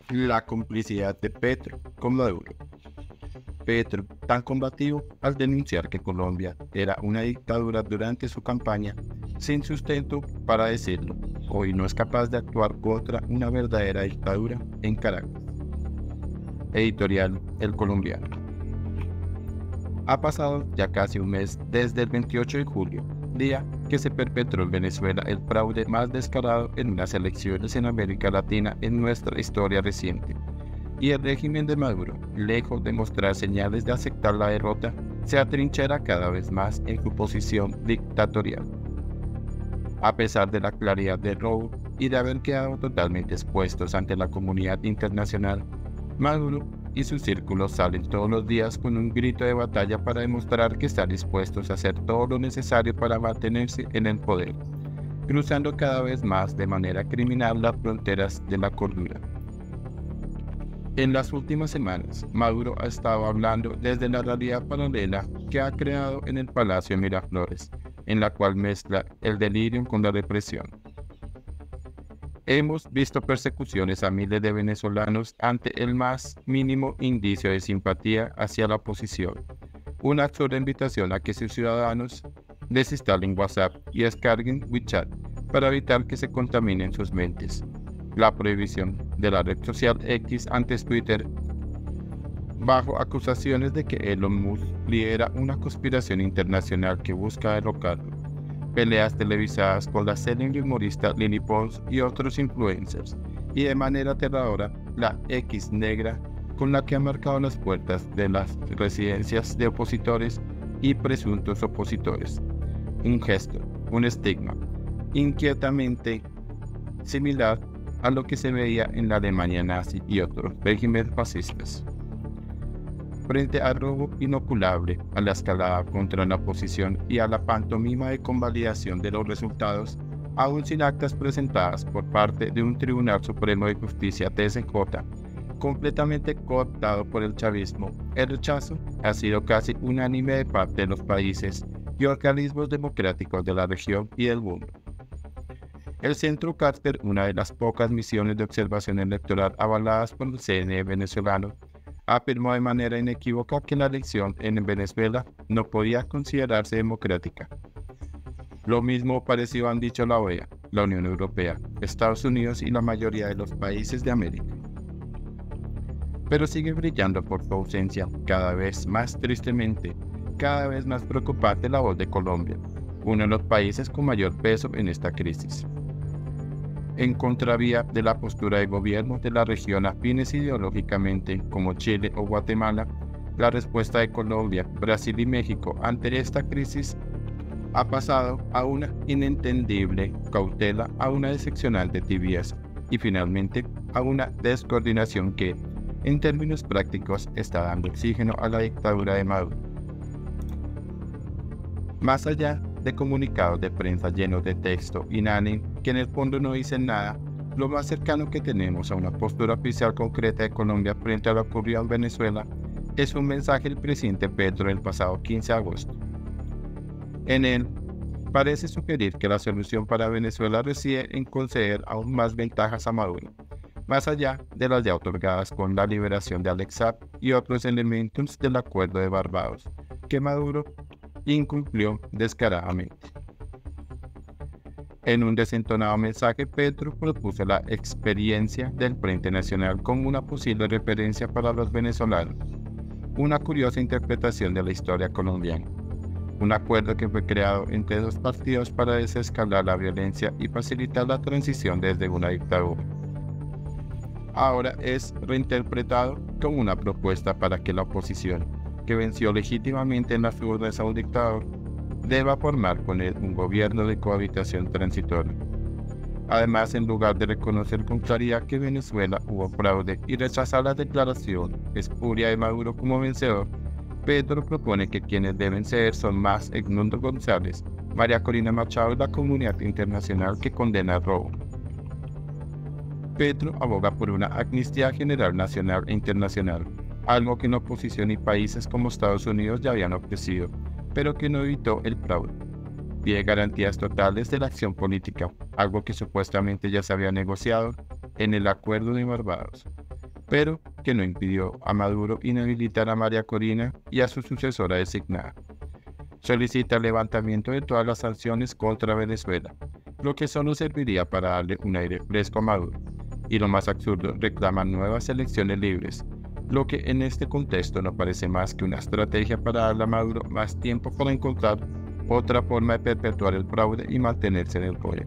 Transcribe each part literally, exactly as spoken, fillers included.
La complicidad de Petro con Maduro. Petro, tan combativo al denunciar que Colombia era una dictadura durante su campaña, sin sustento para decirlo, hoy no es capaz de actuar contra una verdadera dictadura en Caracas. Editorial El Colombiano. Ha pasado ya casi un mes desde el veintiocho de julio, día que se perpetró en Venezuela el fraude más descarado en unas elecciones en América Latina en nuestra historia reciente. Y el régimen de Maduro, lejos de mostrar señales de aceptar la derrota, se atrinchera cada vez más en su posición dictatorial. A pesar de la claridad del robo y de haber quedado totalmente expuestos ante la comunidad internacional, Maduro y sus círculos salen todos los días con un grito de batalla para demostrar que están dispuestos a hacer todo lo necesario para mantenerse en el poder, cruzando cada vez más de manera criminal las fronteras de la cordura. En las últimas semanas, Maduro ha estado hablando desde la realidad paralela que ha creado en el Palacio de Miraflores, en la cual mezcla el delirio con la represión. Hemos visto persecuciones a miles de venezolanos ante el más mínimo indicio de simpatía hacia la oposición. Una absurda invitación a que sus ciudadanos desinstalen WhatsApp y descarguen WeChat para evitar que se contaminen sus mentes. La prohibición de la red social X antes Twitter, bajo acusaciones de que Elon Musk lidera una conspiración internacional que busca derrocarlo. Peleas televisadas con la célebre humorista Lily Pons y otros influencers, y de manera aterradora, la X negra con la que ha marcado las puertas de las residencias de opositores y presuntos opositores. Un gesto, un estigma, inquietamente similar a lo que se veía en la Alemania nazi y otros regímenes fascistas. Frente al robo inoculable, a la escalada contra la oposición y a la pantomima de convalidación de los resultados, aún sin actas presentadas por parte de un Tribunal Supremo de Justicia T S J, completamente cooptado por el chavismo, el rechazo ha sido casi unánime de parte de los países y organismos democráticos de la región y del mundo. El Centro Carter, una de las pocas misiones de observación electoral avaladas por el C N E venezolano, afirmó de manera inequívoca que la elección en Venezuela no podía considerarse democrática. Lo mismo parecido han dicho la O E A, la Unión Europea, Estados Unidos y la mayoría de los países de América. Pero sigue brillando por su ausencia, cada vez más tristemente, cada vez más preocupante la voz de Colombia, uno de los países con mayor peso en esta crisis. En contravía de la postura de gobiernos de la región afines ideológicamente como Chile o Guatemala, la respuesta de Colombia, Brasil y México ante esta crisis ha pasado a una inentendible cautela, a una decepcionante tibieza y finalmente a una descoordinación que, en términos prácticos, está dando oxígeno a la dictadura de Maduro. Más allá de comunicados de prensa llenos de texto inánime que en el fondo no dicen nada, lo más cercano que tenemos a una postura oficial concreta de Colombia frente a lo ocurrido en Venezuela es un mensaje del presidente Petro el pasado quince de agosto. En él, parece sugerir que la solución para Venezuela reside en conceder aún más ventajas a Maduro, más allá de las ya otorgadas con la liberación de Alex Saab y otros elementos del Acuerdo de Barbados, que Maduro incumplió descaradamente. En un desentonado mensaje, Petro propuso la experiencia del Frente Nacional como una posible referencia para los venezolanos, una curiosa interpretación de la historia colombiana, un acuerdo que fue creado entre dos partidos para desescalar la violencia y facilitar la transición desde una dictadura. Ahora es reinterpretado como una propuesta para que la oposición, que venció legítimamente en las urnas a un dictador, deba formar con él un gobierno de cohabitación transitorio. Además, en lugar de reconocer con claridad que Venezuela hubo fraude y rechazar la declaración espuria de Maduro como vencedor, Petro propone que quienes deben ceder son más Edmundo González, María Corina Machado y la comunidad internacional que condena el robo. Petro aboga por una amnistía general nacional e internacional, algo que la oposición y países como Estados Unidos ya habían ofrecido, pero que no evitó el fraude. Pide garantías totales de la acción política, algo que supuestamente ya se había negociado en el Acuerdo de Barbados. pero que no impidió a Maduro inhabilitar a María Corina y a su sucesora designada. Solicita el levantamiento de todas las sanciones contra Venezuela, lo que solo serviría para darle un aire fresco a Maduro. Y lo más absurdo, reclaman nuevas elecciones libres, lo que en este contexto no parece más que una estrategia para darle a Maduro más tiempo para encontrar otra forma de perpetuar el fraude y mantenerse en el poder.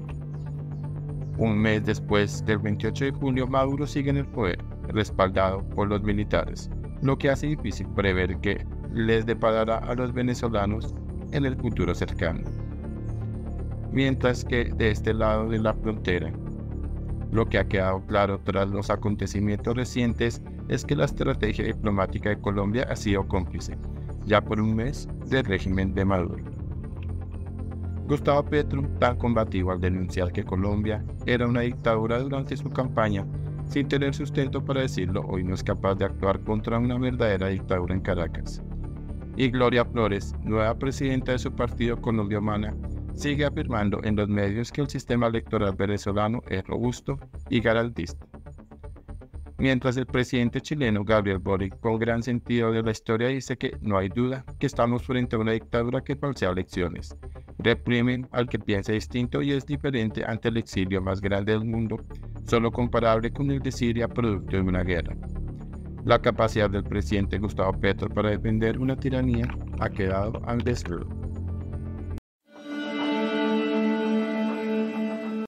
Un mes después del veintiocho de julio, Maduro sigue en el poder, respaldado por los militares, lo que hace difícil prever qué les deparará a los venezolanos en el futuro cercano. Mientras que de este lado de la frontera, lo que ha quedado claro tras los acontecimientos recientes es que la estrategia diplomática de Colombia ha sido cómplice, ya por un mes, del régimen de Maduro. Gustavo Petro, tan combativo al denunciar que Colombia era una dictadura durante su campaña, sin tener sustento para decirlo, hoy no es capaz de actuar contra una verdadera dictadura en Caracas. Y Gloria Flores, nueva presidenta de su partido Colombia Humana, sigue afirmando en los medios que el sistema electoral venezolano es robusto y garantista. Mientras el presidente chileno Gabriel Boric, con gran sentido de la historia, dice que no hay duda que estamos frente a una dictadura que falsea elecciones, reprimen al que piensa distinto y es diferente ante el exilio más grande del mundo, solo comparable con el de Siria producto de una guerra. La capacidad del presidente Gustavo Petro para defender una tiranía ha quedado al desnudo.